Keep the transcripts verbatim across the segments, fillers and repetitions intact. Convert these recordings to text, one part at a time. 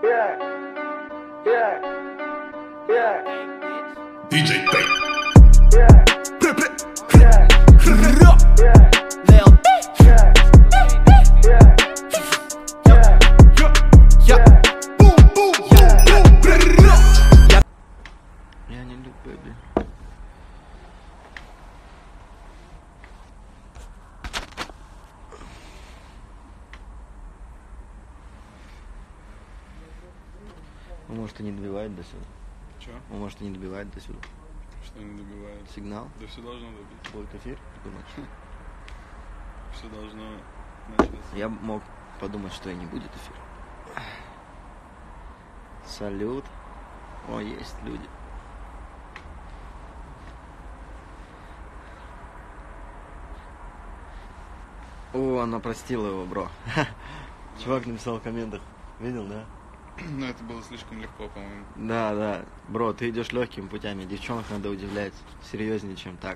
Yeah, yeah, yeah. ди джей Тэй. Yeah, yeah, yeah, Lil yeah, yeah, yeah, yeah. Я не люблю, блин. Ну, может, и не добивает до сюда. Че? Ну, может, и не добивает до сюда. Что не добивает? Сигнал. Да все должно добить. Будет эфир, думаешь? Все должно начаться. Я мог подумать, что и не будет эфир. Салют. О, есть люди. О, она простила его, бро. Чувак написал в комментах. Видел, да? Но это было слишком легко, по-моему. Да, да. Бро, ты идешь легкими путями. Девчонок надо удивлять. Серьезнее, чем так.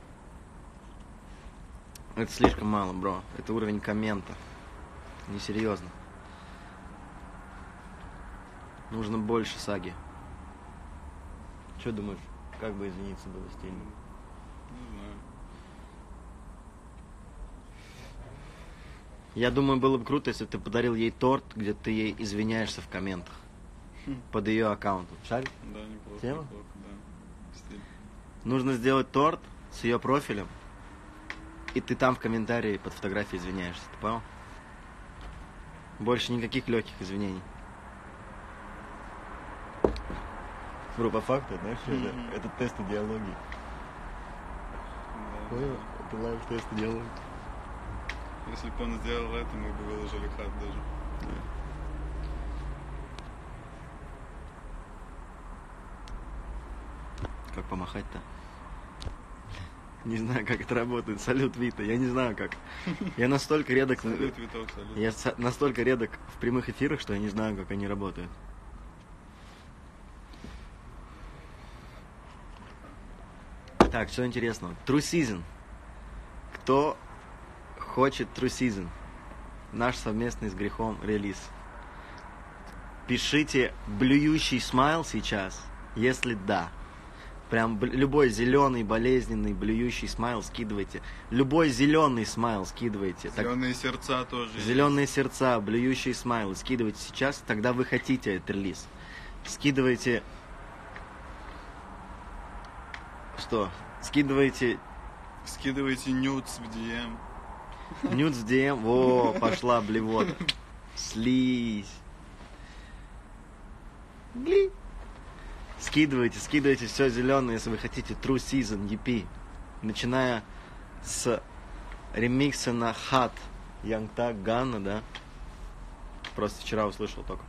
Это слишком мало, бро. Это уровень коммента. Несерьезно. Нужно больше саги. Что думаешь, как бы извиниться было стильно? Не знаю. Я думаю, было бы круто, если ты подарил ей торт, где ты ей извиняешься в комментах. Под ее аккаунтом. Шарик? Да, неплохо. Тема? Неплохо, да. Стиль. Нужно сделать торт с ее профилем. И ты там в комментарии под фотографией извиняешься. Ты понял? Больше никаких легких извинений. Бро, по факту, знаешь, это, это тест идеологии. Да, Понял? да. Это лайв-тест идеологии. Если бы он сделал это, мы бы выложили хат даже. Как помахать-то? Не знаю, как это работает. Салют, Вита. Я не знаю, как. Я настолько редок... Салют, Виток, салют. Я са- настолько редок в прямых эфирах, что я не знаю, как они работают. Так, что интересного? True Season. Кто хочет True Season? Наш совместный с грехом релиз. Пишите блюющий смайл сейчас, если да. Прям бл- любой зеленый, болезненный, блюющий смайл скидывайте. Любой зеленый смайл скидывайте. Так, Зеленые сердца тоже. зеленые сердца, блюющие смайлы скидывайте сейчас, тогда вы хотите этот релиз. Скидывайте... Что? Скидывайте есть. Скидывайте нюдс в ди эм. нюдс в ди эм. Во, пошла блевота. Слизь. Гли. Скидывайте, скидывайте все зеленое, если вы хотите True Season и пи. Начиная с ремикса на Hot Young Thug Gunna, да? Просто вчера услышал только.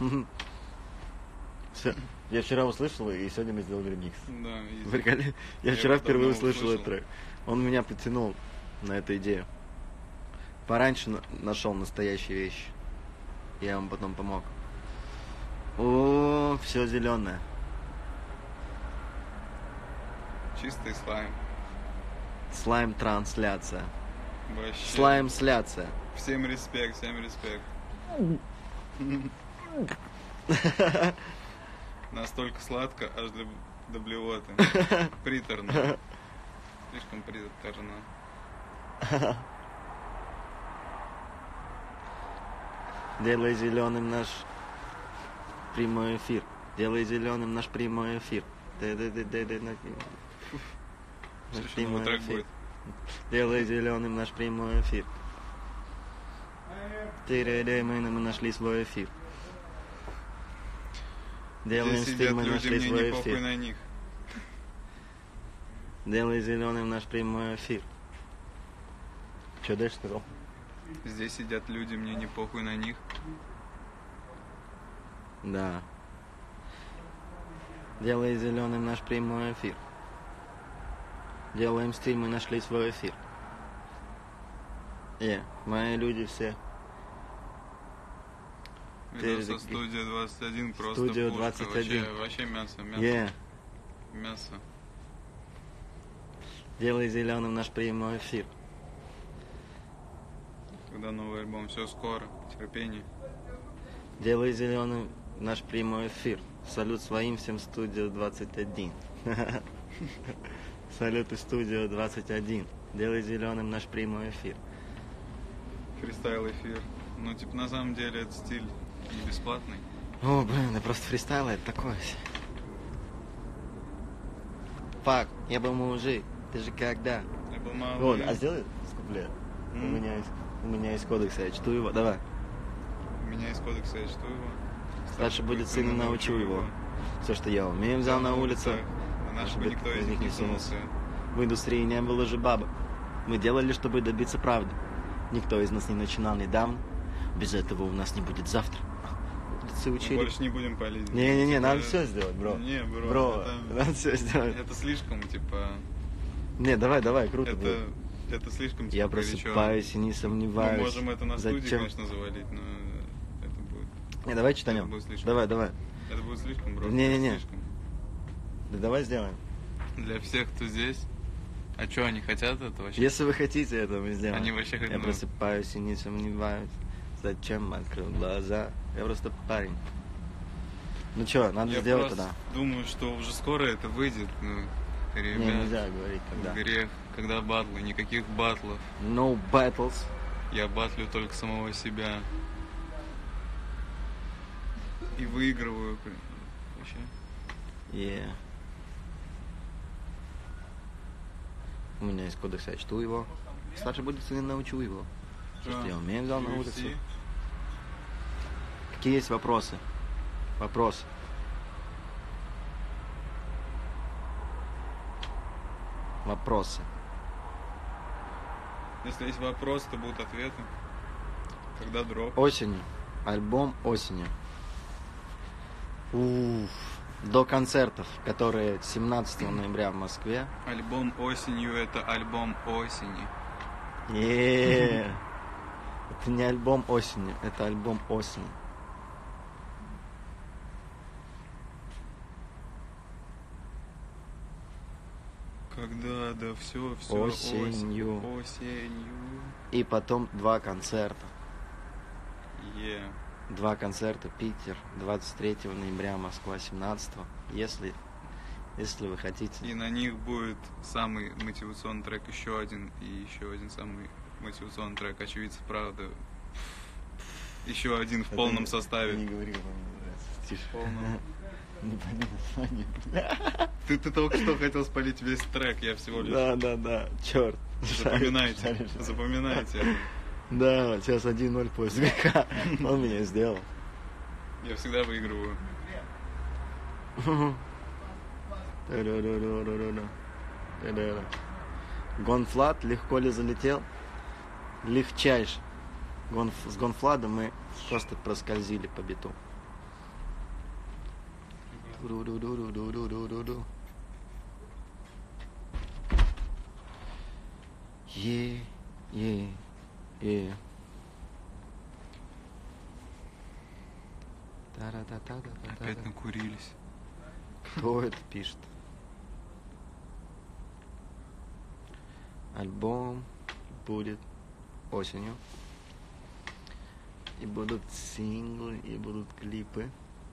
Всё. Я вчера услышал, и сегодня мы сделали ремикс. Да, и- Прикольно. Я Я вчера его впервые давно услышал услышал. этот трек. Он меня притянул на эту идею. Пораньше на- нашел настоящие вещи. Я вам потом помог. О, все зеленое. Чистый слайм. Слайм трансляция. Вообще. Слайм-сляция. Всем респект, всем респект. Настолько сладко, аж до, до блевоты. Приторно. Слишком приторно. Делай зеленым наш прямой эфир. Делай зеленым наш прямой эфир. Ды-ды-ды-ды-ды, на- Наш Еще новый прямой трек эфир. будет. Делай зеленым наш прямой эфир. Ты-ды-ды, мы, мы нашли свой эфир. Делаем Здесь стиль, сидят мы люди, нашли мне свой не похуй эфир. на них. Делай зеленым наш прямой эфир. Че дальше сказал? Здесь сидят люди, мне не похуй на них. Да. Делай зеленым наш прямой эфир. Делаем стиль, мы нашли свой эфир. Е, мои люди все. Видоса Перед- студия двадцать один просто Студия пушка. двадцать один. Вообще, вообще мясо, мясо, Е, мясо. делай зеленым наш прямой эфир. Когда новый альбом? Все скоро. Терпение. Делай зеленым наш прямой эфир. Салют своим всем студию двадцать один. Салют и студию двадцать один. Делай зеленым наш прямой эфир. Фристайл эфир. Ну, типа, на самом деле, этот стиль не бесплатный. О, блин, да просто фристайл это такое. Фак, я был мужик, ты же когда? Я был малый. Вот, а сделай куплет. У М. меня есть, у меня есть кодекс, я чту его. Давай. У меня из кодекса я чту его. Старший будет сын, и научу его. Все, что я умею, взял на улицу. А наш бы никто из них не сунулся. В индустрии не было же бабы. Мы делали, чтобы добиться правды. Никто из нас не начинал недавно. Без этого у нас не будет завтра. Улицы Мы учили. больше не будем палить. Не-не-не, Типа, надо все сделать, бро. Не, бро, Бро, это- надо все сделать. Это слишком, типа... Не, давай, давай, круто будет. Это, это слишком, типа, Я горячо. просыпаюсь и не Мы сомневаюсь. можем это на студии, Зачем? конечно, завалить, но это будет... Не, давай Это читанем. будет слишком. Давай, давай. Это будет слишком, бро. Не-не-не. это слишком. Да давай сделаем. Для всех, кто здесь... А что, они хотят это вообще? Если вы хотите этого, мы сделаем. Они вообще хотят, Я ну- просыпаюсь и не сомневаюсь. Зачем открыл глаза? Я просто парень. Ну что, надо Я сделать просто тогда. думаю, что уже скоро это выйдет. Ну, ребят, Не, нельзя говорить тогда. грех. Когда батлы, никаких батлов. No battles. Я батлю только самого себя. И выигрываю. блин, Вообще. Yeah. У меня есть кодекс, я чту его. Старший будет сын, научу его. Все, что я умею, взял на ю эф улицу. си? Какие есть вопросы? Вопросы. Вопросы. Если есть вопрос, то будут ответы. Когда дроп? Осенью. Альбом осенью. Уф. До концертов, которые семнадцатого ноября в Москве. Альбом осенью — это альбом осени. Е. Это не альбом осенью, это альбом осени. Когда, да, все, все. Осенью. Осенью. И потом два концерта. Е. Два концерта. Питер двадцать третьего ноября, Москва семнадцатого. Если, если вы хотите. И на них будет самый мотивационный трек еще один, и еще один самый мотивационный трек «Очевидцы правды». Еще один в полном составе. Не говори, вам не нравится. Тише. В полном. Не понял название, бля. Ты, ты только что хотел спалить весь трек, я всего лишь... Да, да, да. Черт. Запоминайте, запоминайте. Да, сейчас один ноль по СГК. Он меня сделал. Я всегда выигрываю. Гонфлад легко ли залетел? Легчайше. Гонф... С Гонфладом мы просто проскользили по биту. Ду-ду-ду-ду-ду-ду-ду. Е, е, е. Та-ра-та-та-та-та-та. Опять накурились. Кто это пишет? Альбом будет осенью. И будут синглы, и будут клипы.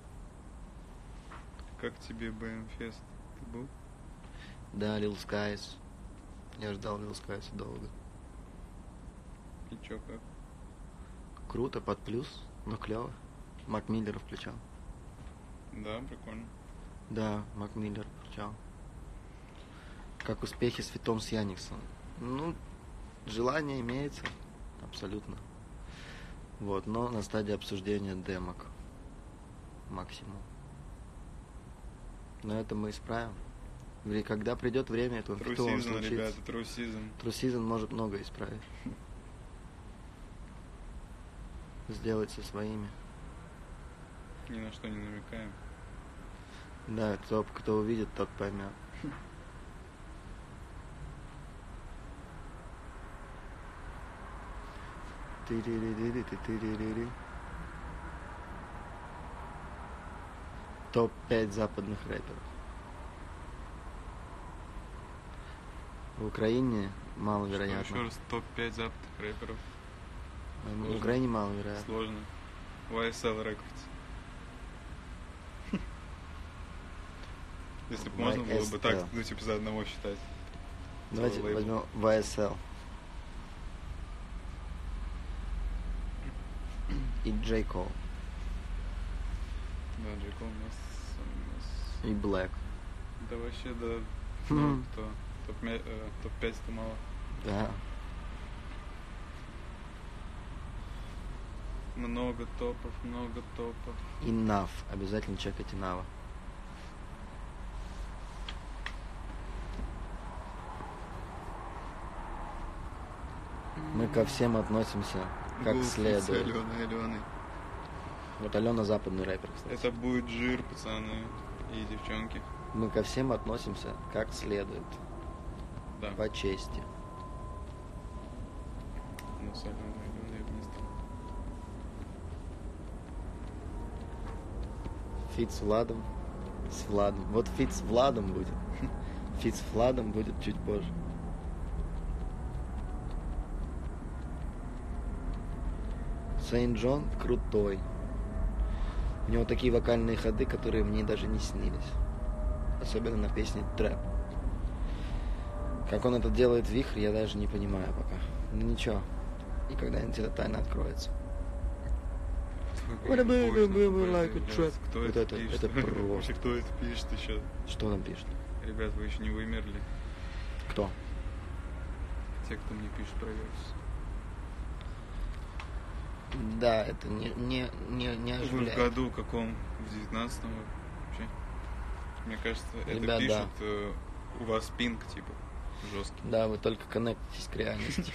Как тебе бэ эм Fest? Ты был? Да, Lil Skies. Я ждал Lil Skies долго. И чё, как? Круто, под плюс, но клево. Мак Миллер включал. Да, прикольно. Да, Мак Миллер включал. Как успехи с фитом с Яниксом? Ну, желание имеется, абсолютно. Вот, но на стадии обсуждения демок. Максимум. Но это мы исправим. Вре- Когда придет время этого True фита, он season, случится. ребята, true season. True Season может много исправить. Сделать со своими. Ни на что не намекаем. Да, кто, кто увидит, тот поймет. Тыры-ры-ры-ры-ты-тыры-ры-ры. топ пять западных рэперов. В Украине Что, маловероятно. еще раз, топ пять западных рэперов. В Сложно. Украине маловероятно. Сложно. уай эс эл Records. Если бы можно было бы вай эс эл. так, ну, типа, за одного считать. Давайте лейбл. возьмем вай эс эл. И J. Cole. Да, Джей Кол у нас... у нас- И Black. Да вообще, да. Хм. Ну, кто? топ пять-то мало. Да. Много топов, много топов. И Нав. Обязательно чекайте Нава. Мы ко всем относимся как Гулф с следует. Аленой, Аленой. Вот Алена западный рэпер, кстати. Это будет жир, пацаны и девчонки. Мы ко всем относимся как следует. Да. По чести. Ну, с Аленой, Аленой я бы не стал. Фит с Владом. С Владом. Вот фит с Владом будет. Фит с Владом будет чуть позже. Сейнт Джон крутой. У него такие вокальные ходы, которые мне даже не снились. Особенно на песне «Трэп». Как он это делает в «Вихре», я даже не понимаю пока. Ну ничего. И когда-нибудь эта тайна откроется. What a baby, baby, like a trap. Кто Вот это, это- пишет? это просто. Вообще, кто это пишет еще? Что там пишет? Ребят, вы еще не вымерли. Кто? Те, кто мне пишет про версию. Да, это не, не, не, не Вы в оживляет. году каком? В девятнадцатом вообще? Мне кажется, это Ребят, пишут, да. э, у вас пинг, типа, жесткий. Да, вы только коннектитесь к реальности.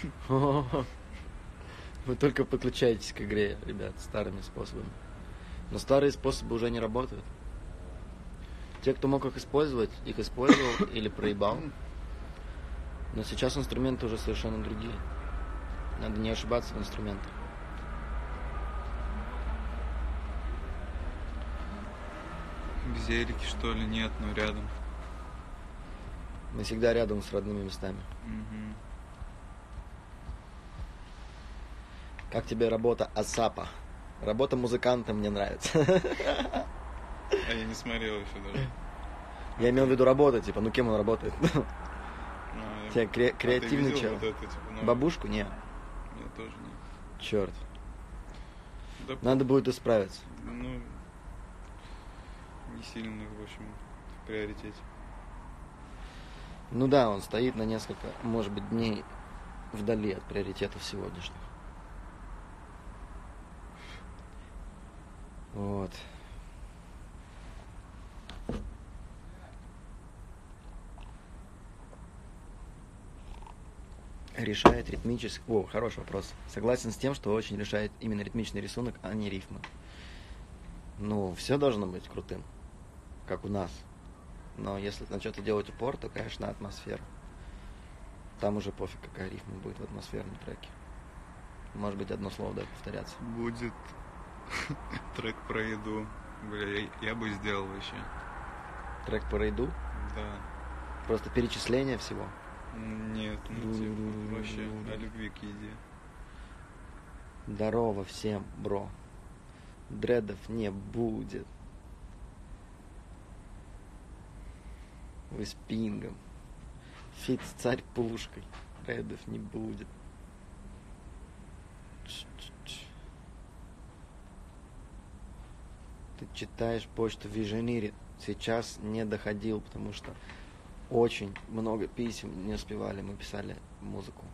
Вы только подключаетесь к игре, ребят, старыми способами. Но старые способы уже не работают. Те, кто мог их использовать, их использовал или проебал. Но сейчас инструменты уже совершенно другие. Надо не ошибаться в инструментах. Зелики, что ли? Нет, но рядом. Мы всегда рядом с родными местами. Мгм. Как тебе работа Асапа? Работа музыканта мне нравится. А я не смотрел еще даже. Я имел в виду работу, типа, ну кем он работает? А, Тебе кре- а ты креативный видел чел. вот это, типа, новое? Бабушку? Не. Я тоже не. Черт. Да, Надо будет исправиться. ну, не сильно, в общем, в приоритете. Ну да, он стоит на несколько, может быть, дней вдали от приоритетов сегодняшних. Вот. Решает ритмический... О, хороший вопрос. Согласен с тем, что очень решает именно ритмичный рисунок, а не рифмы. Ну, все должно быть крутым, как у нас. Но если на что-то делать упор, то, конечно, атмосфера. Там уже пофиг, какая рифма будет в атмосферном треке. Может быть, одно слово дай повторяться. Будет трек про еду. Бля, я, я бы сделал вообще. Трек по рейду, Да. просто перечисление всего. Нет, ну типа, вообще о любви к еде. Здорово всем, бро. Дредов не будет. Вы с пингом. Фит с царь пушкой. Дредов не будет. Ч-ч-ч. Ты читаешь почту в Виженире. Сейчас не доходил, потому что очень много писем не успевали. Мы писали музыку.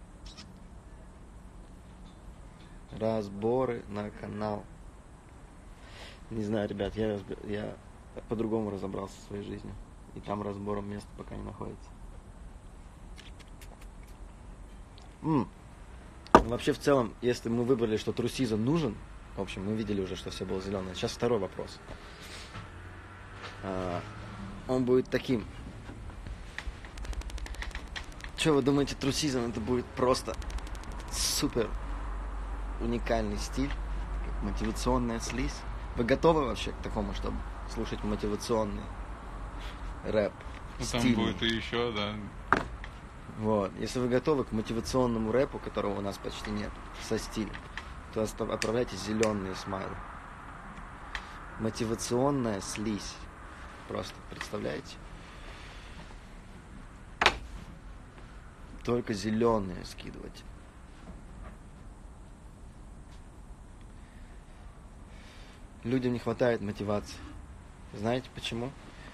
Разборы на канал. Не знаю, ребят, я, разби- я по-другому разобрался в своей жизни. И там разбором места пока не находится. М. Вообще, в целом, если мы выбрали, что True Season нужен, в общем, мы видели уже, что все было зеленое. Сейчас второй вопрос. А, он будет таким. Что вы думаете, True Season это будет просто супер уникальный стиль, как мотивационная слизь? Вы готовы вообще к такому, чтобы слушать мотивационный рэп? Ну, там стильный? будет и еще, да. Вот. Если вы готовы к мотивационному рэпу, которого у нас почти нет, со стилем, то оста- отправляйте зеленые смайлы. Мотивационная слизь. Просто, представляете? Только зеленые скидывать. Людям не хватает мотивации. Знаете почему?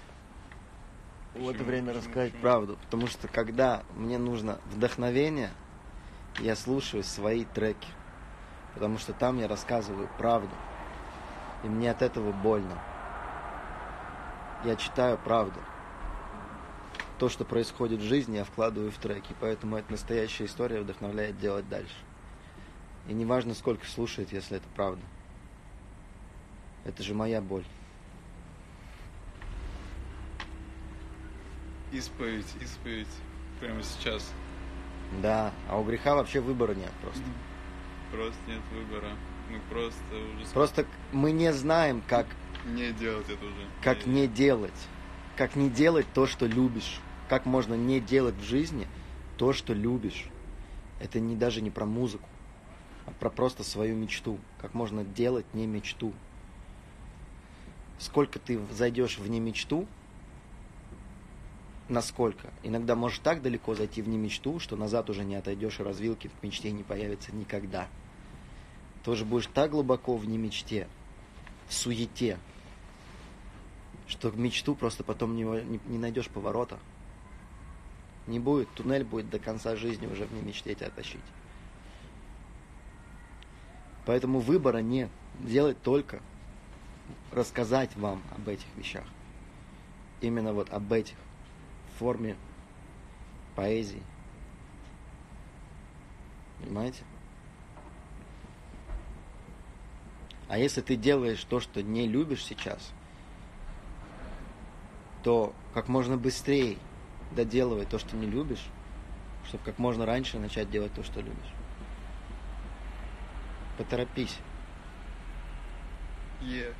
В это Почему? время Почему? рассказать Почему? правду. Потому что когда мне нужно вдохновение, я слушаю свои треки. Потому что там я рассказываю правду. И мне от этого больно. Я читаю правду. То, что происходит в жизни, я вкладываю в треки. Поэтому эта настоящая история вдохновляет делать дальше. И не важно, сколько слушает, если это правда. Это же моя боль. Исповедь, исповедь. Прямо сейчас. Да, а у греха вообще выбора нет просто. Просто нет выбора. Мы просто уже... с- Просто мы не знаем, как, Не делать это уже. как не делать. Как не делать то, что любишь. Как можно не делать в жизни то, что любишь. Это не, даже не про музыку, а про просто свою мечту. Как можно делать не мечту. Сколько ты зайдешь в не мечту, насколько. Иногда можешь так далеко зайти в не мечту, что назад уже не отойдешь, и развилки в мечте не появятся никогда. Тоже будешь так глубоко в не мечте, в суете, что в мечту просто потом не, не, не найдешь поворота. Не будет, туннель будет до конца жизни уже в не мечте тебя тащить. Поэтому выбора нет. Делать только рассказать вам об этих вещах. Именно вот об этих. В форме поэзии. Понимаете? А если ты делаешь то, что не любишь сейчас, то как можно быстрее доделывай то, что не любишь, чтобы как можно раньше начать делать то, что любишь. Поторопись. Е.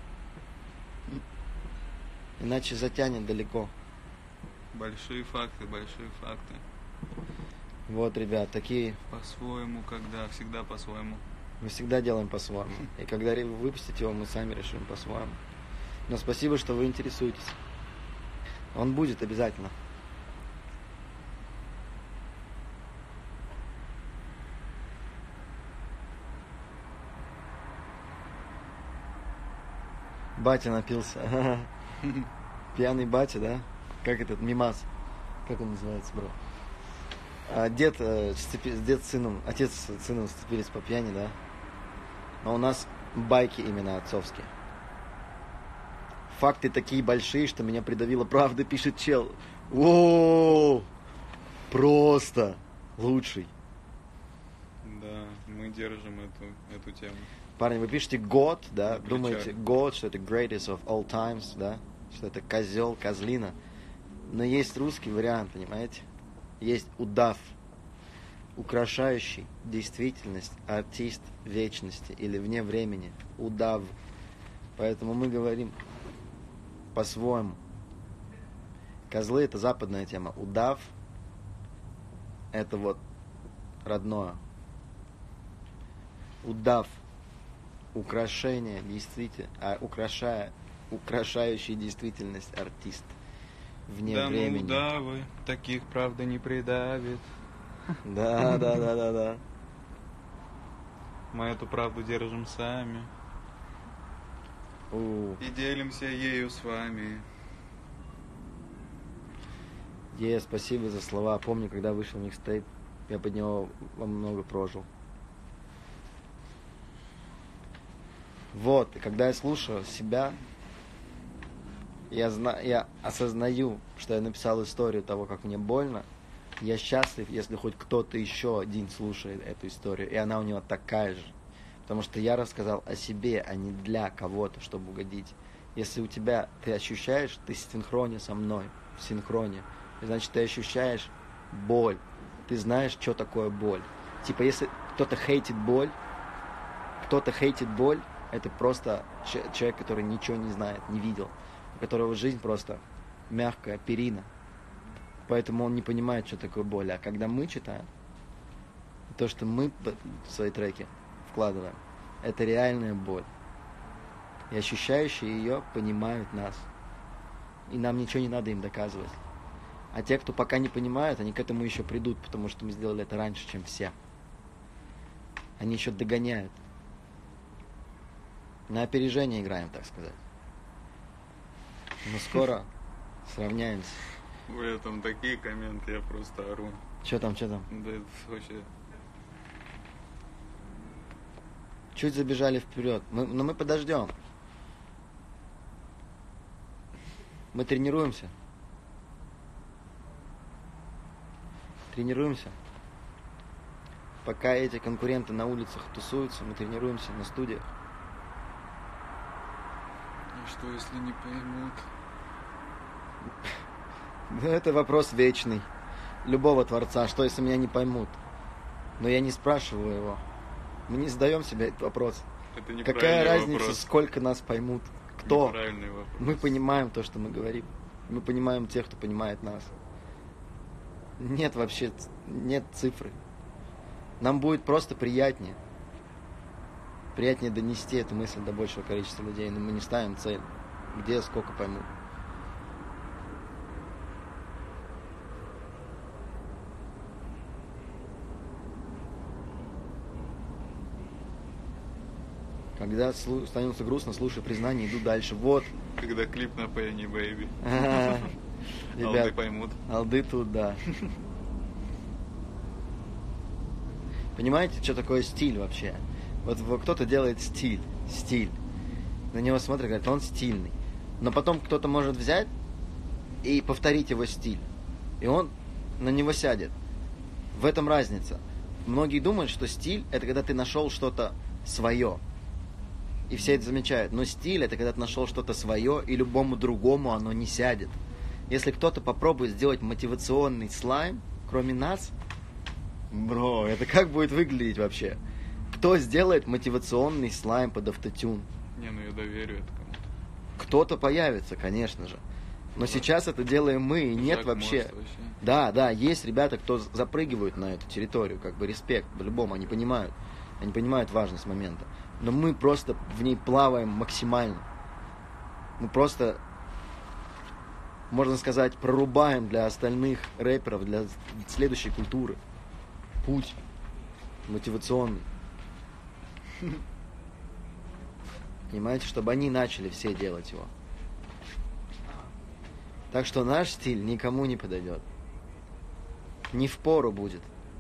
Иначе затянет далеко. Большие факты, большие факты. Вот, ребят, такие. По-своему, когда, всегда по-своему. Мы всегда делаем по-своему. И когда ре- выпустить его, мы сами решим по-своему. Но спасибо, что вы интересуетесь. Он будет обязательно. Батя напился. Пьяный батя, да? Как этот мимас? Как он называется, бро? А дед, э, сцепи- дед с сыном, отец с сыном сцепились по пьяни, да? Но у нас байки именно отцовские. Факты такие большие, что меня придавило правда, пишет чел. О, просто лучший. Да, мы держим эту, эту тему. Парни, вы пишете год, да? На плечах. Думаете, год, что это greatest of all times, да? Что это козел, козлина. Но есть русский вариант, понимаете? Есть удав, украшающий действительность, артист вечности или вне времени. Удав. Поэтому мы говорим по-своему. Козлы — это западная тема. Удав — это вот родное. Удав. Украшение, действительно, а украшая, украшающий действительность артист вне да, времени. ну удавы, таких правда не придавит. Да, да, да, да, да. Мы эту правду держим сами У, и делимся ею с вами. Е, спасибо за слова. Помню, когда вышел микстейп, я под него во много прожил. Вот, и когда я слушаю себя, я, зна- я осознаю, что я написал историю того, как мне больно. Я счастлив, если хоть кто-то еще один слушает эту историю, и она у него такая же. Потому что я рассказал о себе, а не для кого-то, чтобы угодить. Если у тебя, ты ощущаешь, ты в синхроне со мной, в синхроне, значит, ты ощущаешь боль. Ты знаешь, что такое боль. Типа, если кто-то хейтит боль, кто-то хейтит боль, это просто ч- человек, который ничего не знает, не видел, у которого жизнь просто мягкая перина. Поэтому он не понимает, что такое боль. А когда мы читаем, то, что мы в свои треки вкладываем, это реальная боль. И ощущающие ее понимают нас. И нам ничего не надо им доказывать. А те, кто пока не понимают, они к этому еще придут, потому что мы сделали это раньше, чем все. Они еще догоняют. На опережение играем, так сказать. Но скоро сравняемся. Бля, там такие комменты, я просто ору. Че там, че там? Да это вообще... Чуть забежали вперед. Мы, но мы подождем. Мы тренируемся. Тренируемся. Пока эти конкуренты на улицах тусуются, мы тренируемся на студиях. И что, если не поймут? Ну, это вопрос вечный. Любого творца. Что, если меня не поймут? Но я не спрашиваю его. Мы не задаем себе этот вопрос. Это неправильный Какая разница, вопрос. сколько нас поймут? Кто? Неправильный вопрос. Мы понимаем то, что мы говорим. Мы понимаем тех, кто понимает нас. Нет вообще, нет цифры. Нам будет просто приятнее. Приятнее донести эту мысль до большего количества людей, но мы не ставим цель. Где, сколько поймут. Когда слу- становится грустно, слушай признание, иду дальше. Вот. Когда клип на Penny Baby. А, Алды Ребят, поймут. алды тут, да. Понимаете, что такое стиль вообще? Вот вот кто-то делает стиль, стиль. На него смотрят, говорят, он стильный. Но потом кто-то может взять и повторить его стиль. И он на него сядет. В этом разница. Многие думают, что стиль — это когда ты нашел что-то свое. И все это замечают. Но стиль — это когда ты нашел что-то свое, и любому другому оно не сядет. Если кто-то попробует сделать мотивационный слайм, кроме нас, бро, это как будет выглядеть вообще? Кто сделает мотивационный слайм под автотюн? Не, ну я доверю это кому-то. Кто-то появится, конечно же. Но сейчас это делаем мы, и нет Жак вообще... Морс вообще. Да, да, есть ребята, кто запрыгивают на эту территорию, как бы респект, по-любому, они понимают. Они понимают важность момента. Но мы просто в ней плаваем максимально. Мы просто, можно сказать, прорубаем для остальных рэперов, для следующей культуры путь мотивационный. Понимаете, чтобы они начали все делать его. Так что наш стиль никому не подойдет. Не впору будет.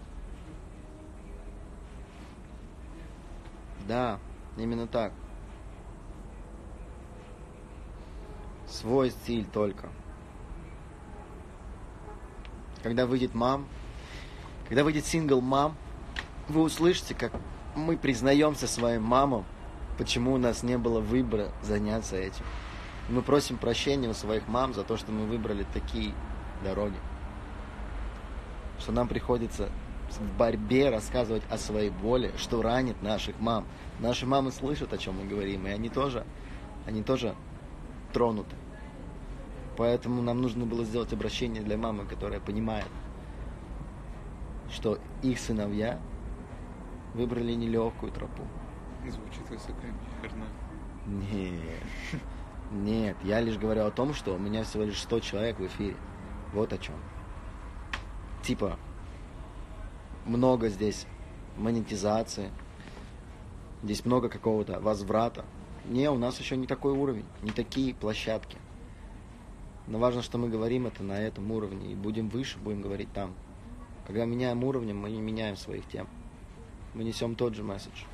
Да, именно так. Свой стиль только. Когда выйдет «Мам», когда выйдет сингл «Мам», вы услышите, как мы признаемся своим мамам, почему у нас не было выбора заняться этим. Мы просим прощения у своих мам за то, что мы выбрали такие дороги. Что нам приходится в борьбе рассказывать о своей боли, что ранит наших мам. Наши мамы слышат, о чем мы говорим, и они тоже, они тоже тронуты. Поэтому нам нужно было сделать обращение для мамы, которая понимает, что их сыновья выбрали нелегкую тропу. Звучит высокомерно. Нет, нет, я лишь говорю о том, что у меня всего лишь сто человек в эфире. Вот о чем. Типа, много здесь монетизации, здесь много какого-то возврата. Не, у нас еще не такой уровень, не такие площадки. Но важно, что мы говорим это на этом уровне, и будем выше, будем говорить там. Когда меняем уровень, мы не меняем своих тем. Мы несем тот же месседж.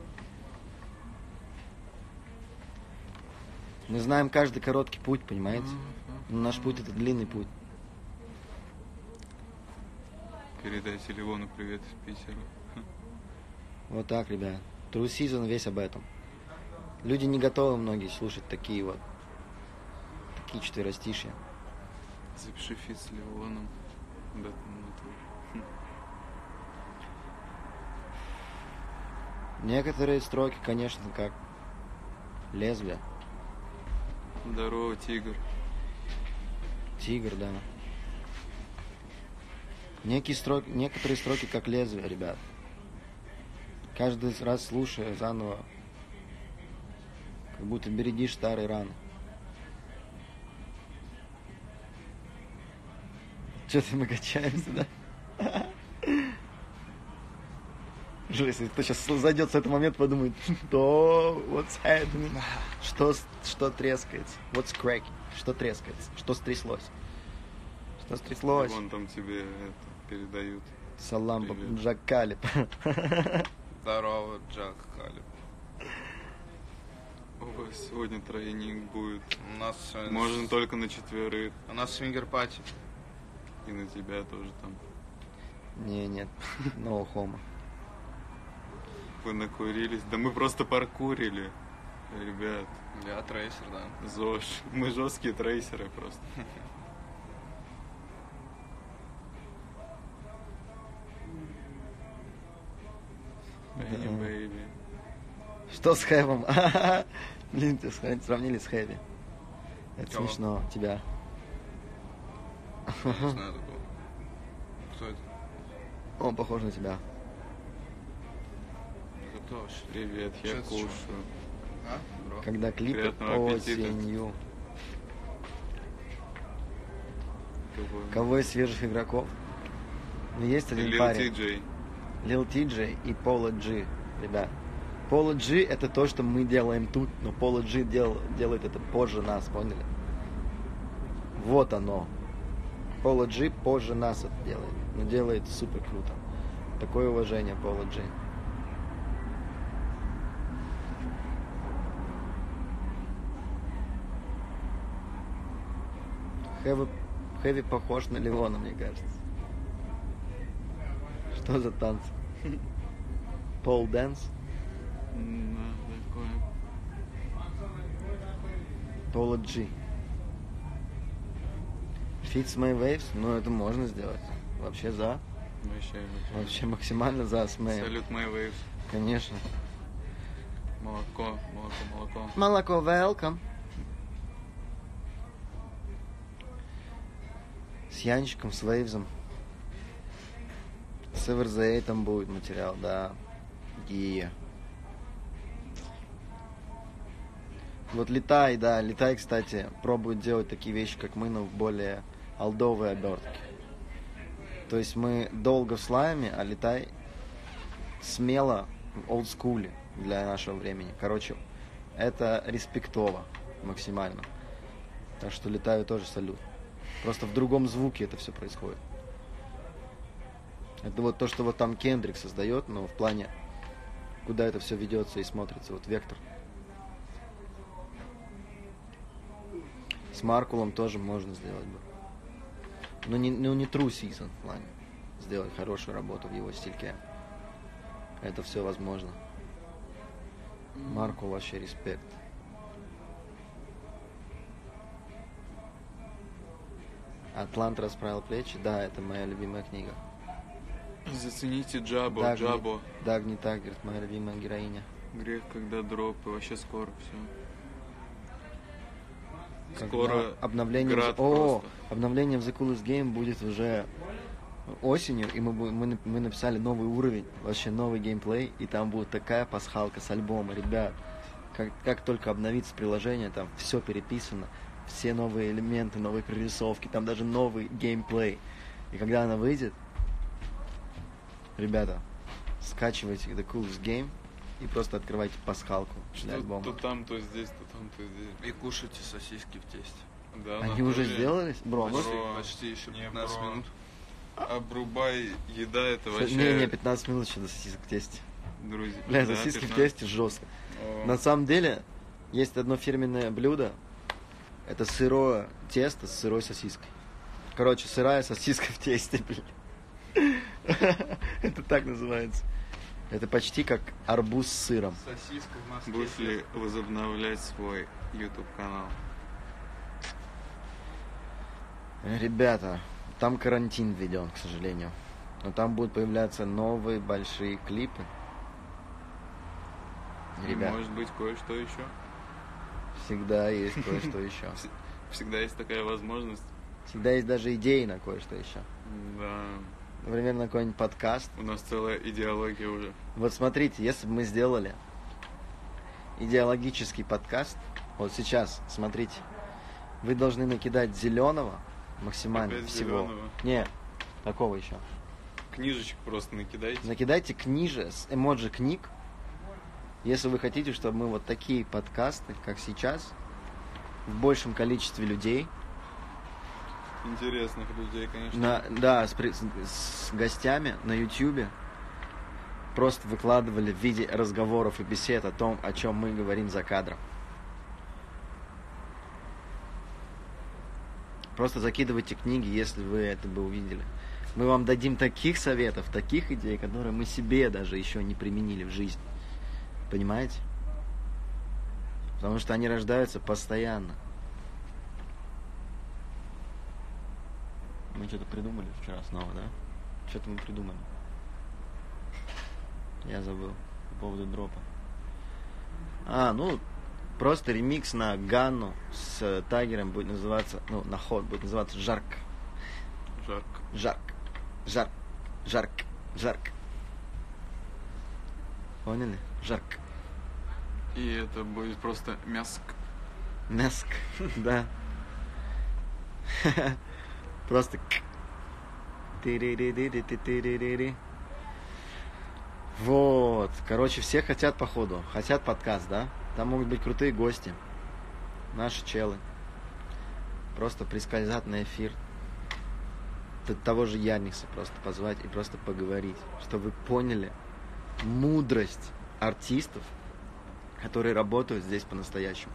Мы знаем каждый короткий путь, понимаете? Но наш путь — это длинный путь. Передайте Ливону привет из Питера. Вот так, ребят. True Season весь об этом. Люди не готовы многие слушать такие вот, такие четверостишья. Запиши фит с Ливоном. Да, ну, Некоторые строки, конечно, как лезвие. Здорово, тигр. Тигр, да. Некие строки, некоторые строки как лезвие, ребят. Каждый раз слушая заново, как будто бередишь старые раны. Что-то мы качаемся, да? Жесть, если кто сейчас зайдет с этого момента, подумает, что, what's happening? Что, с- что трескается? What's cracking? Что трескается? Что стряслось? Что стряслось? Вон там тебе это передают. Салам, Привет. Джак Калиб. Здорово, Джак Халиб. Ой, сегодня тройник будет. У нас сегодня Можно с- только на четверых. У нас свингер-пати. И на тебя тоже там. Не, нет, no homo. Вы накурились. Да мы просто паркурили. Ребят, Я трейсер, да. ЗОЖ. Мы жесткие трейсеры просто. Бэйби, Да. бэйби. Что с Хэвом? Блин, тебя сра- сравнили с Хэви. Это Кого? смешно, тебя. Я не знаю такого. Кто это? Он похож на тебя. Это кто вообще? Привет, Чё я это, чё? кушаю. А? Бро? Когда клипы Приятного аппетита. осенью. Кого? Кого из свежих игроков? Ну, есть один Лил парень. Ти-Джей. Лил Ти-Джей и Пола Джи, ребят. Пола Джи это то, что мы делаем тут, но Пола Джи дел, делает это позже нас, поняли? Вот оно. Пола Джи позже нас это делает, но делает супер круто. Такое уважение Пола Джи. Хэви, Хэви похож на Леона, мне кажется. Что за танцы? Пол дэнс? Да, такое. Пола Джи. Fits My Waves? Ну, это можно сделать. Вообще за. Вообще, Вообще максимально за с Мэем. Салют, My Waves. Конечно. Молоко, молоко, молоко. Молоко, welcome. С Янчиком, с Вейвзом. С Эверзейтом будет материал, да. Е. Вот Летай, да, Летай, кстати, пробует делать такие вещи, как мы, но в более олдовые обертки. То есть мы долго в слайме, а Летай смело в олдскуле для нашего времени. Короче, это респектово максимально. Так что Летаю тоже салют. Просто в другом звуке это все происходит. Это вот то, что вот там Кендрик создает, но в плане, куда это все ведется и смотрится. Вот вектор. С Маркулом тоже можно сделать бы. Но не, ну, не true season в плане. Сделать хорошую работу в его стильке. Это все возможно. Марку вообще респект. Атлант расправил плечи. Да, это моя любимая книга. Зацените Джабо, Дагни- Джабо. Дагни Таггерт, моя любимая героиня. Грех, когда дроп, и вообще скоро все. Когда Скоро обновление, град в... О, просто. обновление в The Coolest Game будет уже осенью, и мы, бу- мы, нап- мы написали новый уровень, вообще новый геймплей, и там будет такая пасхалка с альбома, ребят. Как, как только обновится приложение, там все переписано, все новые элементы, новые прорисовки, там даже новый геймплей. И когда она выйдет, ребята, скачивайте The Coolest Game и просто открывайте пасхалку для Что альбома. то там, то здесь, то там, то здесь. И кушайте сосиски в тесте. Да, Они на уже туре. сделались? Бро, Почти, может- Бро. почти еще Не, пятнадцать бро. минут. Обрубай, еда это вообще... Не, не, пятнадцать минут еще до сосисок в тесте. Друзья, Бля, да, сосиски в пятнадцать. тесте жестко. О, На самом деле, есть одно фирменное блюдо. Это сырое тесто с сырой сосиской. Короче, сырая сосиска в тесте, блин. Это так называется. Это почти как арбуз с сыром. Сосиска в Москве. Будешь ли возобновлять свой YouTube канал? Ребята, там карантин введен, к сожалению. Но там будут появляться новые большие клипы. И Ребят, может быть кое-что еще? всегда есть кое-что еще. Всегда есть такая возможность. Всегда есть даже идеи на кое-что еще. Да, Например, на какой-нибудь подкаст. у нас целая идеология уже. Вот смотрите, если бы мы сделали идеологический подкаст, вот сейчас, смотрите, вы должны накидать зеленого максимально Опять всего. зелёного? Не, такого еще. Книжечек просто накидайте. Накидайте книже с эмоджи книг, если вы хотите, чтобы мы вот такие подкасты, как сейчас, в большем количестве людей, Интересных людей, конечно. на, да, с, при- с- с гостями на ютубе просто выкладывали в виде разговоров и бесед о том, о чем мы говорим за кадром. Просто закидывайте книги, если вы это бы увидели. Мы вам дадим таких советов, таких идей, которые мы себе даже еще не применили в жизни. Понимаете? Потому что они рождаются постоянно. Мы что-то придумали вчера снова, да? Что-то мы придумали. Я забыл по поводу дропа. А, ну, просто ремикс на Ганну с Тайгером будет называться, ну, на ход будет называться «Жарко». Жарко. Жарко. Жарко. Жарко. Жарко. Поняли? Жарко. И это будет просто мяск. Мяск. Да. Просто к. Тири-ри-ри-ри-ти-ри-ри-ри. Вот. Короче, все хотят, походу. Хотят подкаст, да? Там могут быть крутые гости. Наши челы. Просто прискользать на эфир. Т- Того же Яникса просто позвать и просто поговорить. Чтобы вы поняли мудрость артистов, которые работают здесь по-настоящему.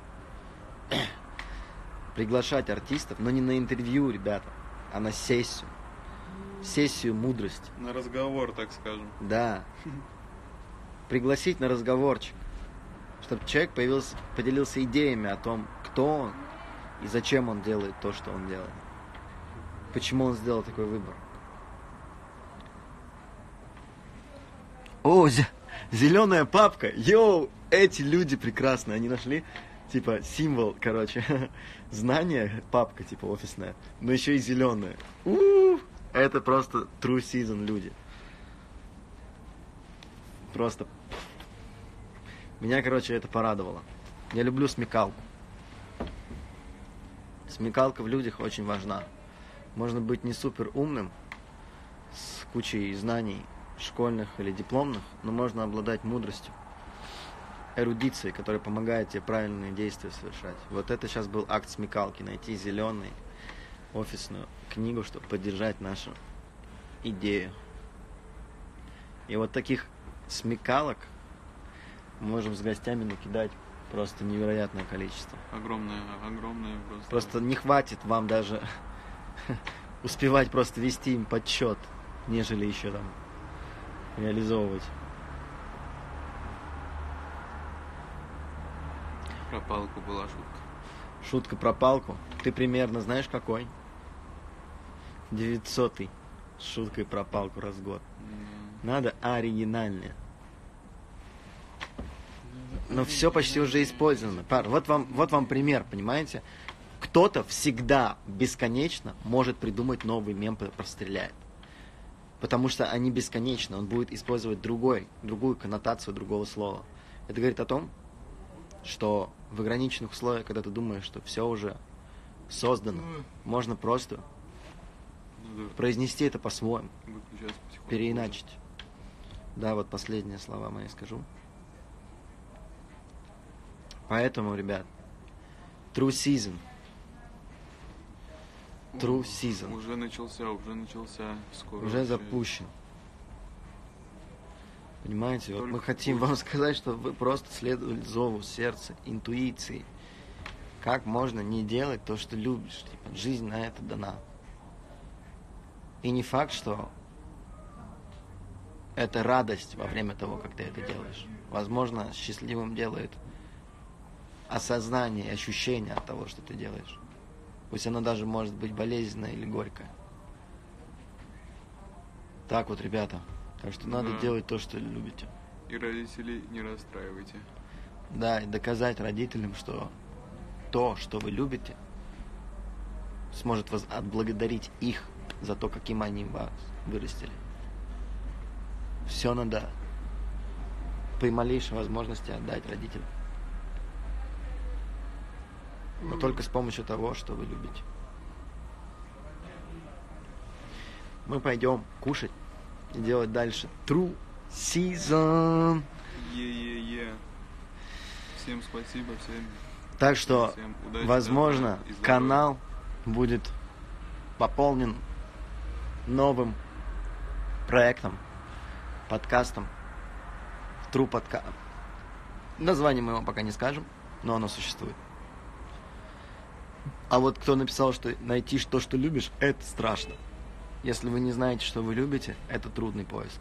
Приглашать артистов, но не на интервью, ребята, а на сессию. Сессию мудрости. На разговор, так скажем. Да. Пригласить на разговорчик. Чтобы человек появился, поделился идеями о том, кто он и зачем он делает то, что он делает. Почему он сделал такой выбор. О, зеленая папка. Йоу, эти люди прекрасные. Они нашли, типа, символ, короче, знания, папка, типа, офисная, но еще и зеленая. У-у-у. Это просто true season люди. Просто. Меня, короче, это порадовало. Я люблю смекалку. Смекалка в людях очень важна. Можно быть не супер умным, с кучей знаний школьных или дипломных, но можно обладать мудростью, эрудицией, которая помогает тебе правильные действия совершать. Вот это сейчас был акт смекалки. Найти зеленый офисную книгу, чтобы поддержать нашу идею. И вот таких смекалок мы можем с гостями накидать просто невероятное количество. Огромное, огромное просто. Просто не хватит вам даже успевать просто вести им подсчет, нежели еще там реализовывать. Про палку была шутка. Шутка про палку. Ты примерно знаешь какой? девятисотый с шуткой про палку раз в год. М, Надо оригинальнее. Но все почти уже использовано. Пар, вот вам, вот вам пример, понимаете? Кто-то всегда бесконечно может придумать новый мем про стреляет. Потому что они бесконечны. Он будет использовать другой, другую коннотацию другого слова. Это говорит о том, что в ограниченных условиях, когда ты думаешь, что все уже создано, можно просто Надо произнести это по-своему, выключать потихоньку. переиначить. Да, вот последние слова мои скажу. Поэтому, ребят, true season. True season. Уже начался, уже начался. Скоро Уже вообще. запущен. Понимаете, вот Только мы хотим пусть. вам сказать, что вы просто следовали зову сердца, интуиции. Как можно не делать то, что любишь? Типа, жизнь на это дана. И не факт, что это радость во время того, как ты это делаешь. Возможно, счастливым делает осознание и ощущение от того, что ты делаешь. Пусть оно даже может быть болезненное или горькое. Так вот, ребята. Так что надо Да. делать то, что любите. И родителей не расстраивайте. Да, и доказать родителям, что то, что вы любите, сможет вас отблагодарить их за то, каким они вас вырастили. Все надо при малейшей возможности отдать родителям. Но только с помощью того, что вы любите. мы пойдем кушать и делать дальше True Season. Е-е-е. Всем спасибо, всем. Так что, Всем удачи, возможно, добра и здоровья. канал будет пополнен новым проектом, подкастом, True подкаст. Название мы вам пока не скажем, но оно существует. А вот кто написал, что найти то, что любишь, это страшно. Если вы не знаете, что вы любите, это трудный поиск.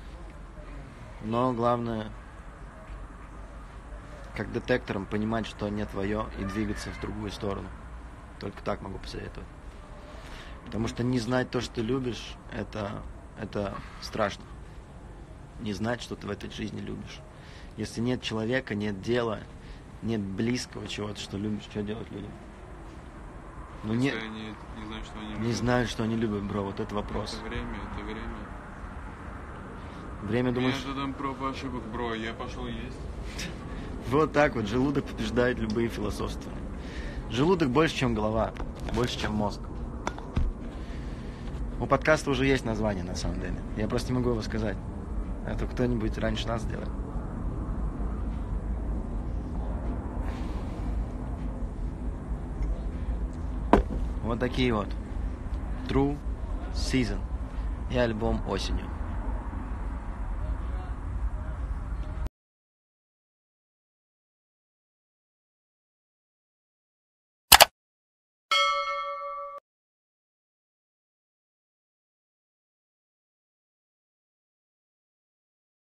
Но главное, как детектором, понимать, что не твое, и двигаться в другую сторону. Только так могу посоветовать. Потому что не знать то, что ты любишь, это, это страшно. Не знать, что ты в этой жизни любишь. Если нет человека, нет дела, нет близкого чего-то, что любишь, что делать людям? Ну не, Если они не знают, что они не любят. знают, что они любят, бро, вот это вопрос. Это время, это время. Время, думаешь, Методом проб и ошибок, бро, я пошел есть. вот так вот, желудок побеждает любые философствования. Желудок больше, чем голова, больше, чем мозг. У подкаста уже есть название, на самом деле. Я просто не могу его сказать. Это кто-нибудь раньше нас сделает. Вот такие вот. True Season. И альбом осенью.